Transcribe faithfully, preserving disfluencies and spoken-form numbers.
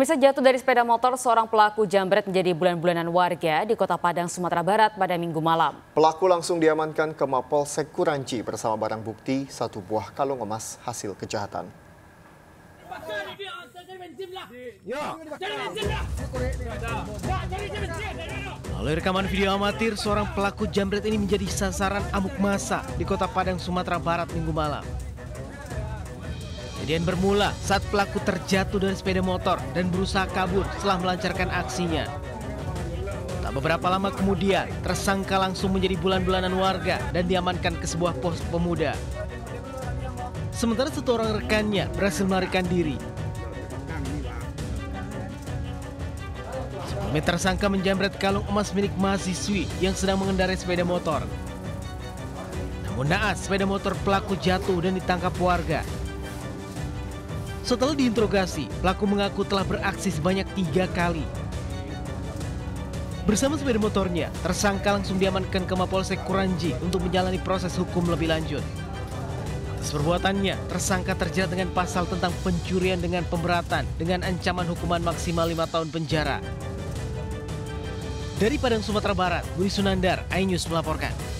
Pemirsa, jatuh dari sepeda motor seorang pelaku jambret menjadi bulan-bulanan warga di Kota Padang, Sumatera Barat pada Minggu malam. Pelaku langsung diamankan ke Mapolsek Kuranci bersama barang bukti satu buah kalung emas hasil kejahatan. Melalui rekaman video amatir, seorang pelaku jambret ini menjadi sasaran amuk massa di Kota Padang, Sumatera Barat Minggu malam. Kejadian bermula saat pelaku terjatuh dari sepeda motor dan berusaha kabur setelah melancarkan aksinya. Tak beberapa lama kemudian, tersangka langsung menjadi bulan-bulanan warga dan diamankan ke sebuah pos pemuda. Sementara satu orang rekannya berhasil melarikan diri. Sebelumnya tersangka menjambret kalung emas milik mahasiswi yang sedang mengendarai sepeda motor. Namun naas, sepeda motor pelaku jatuh dan ditangkap warga. Setelah diinterogasi, pelaku mengaku telah beraksi sebanyak tiga kali. Bersama sepeda motornya, tersangka langsung diamankan ke Mapolsek Kuranci untuk menjalani proses hukum lebih lanjut. Atas perbuatannya, tersangka terjerat dengan pasal tentang pencurian dengan pemberatan dengan ancaman hukuman maksimal lima tahun penjara. Dari Padang, Sumatera Barat, Budi Sunandar, iNews melaporkan.